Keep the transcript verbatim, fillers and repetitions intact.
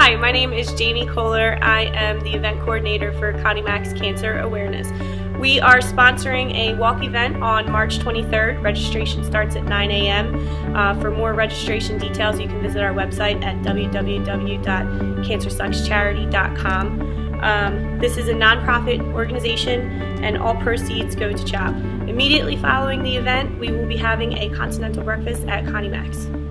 Hi, my name is Jamie Kohler. I am the event coordinator for Connie Mac's Cancer Awareness. We are sponsoring a walk event on March twenty-third. Registration starts at nine A M Uh, for more registration details, you can visit our website at w w w dot cancer sucks charity dot com. Um, this is a nonprofit organization and all proceeds go to CHOP. Immediately following the event, we will be having a continental breakfast at Connie Mac's.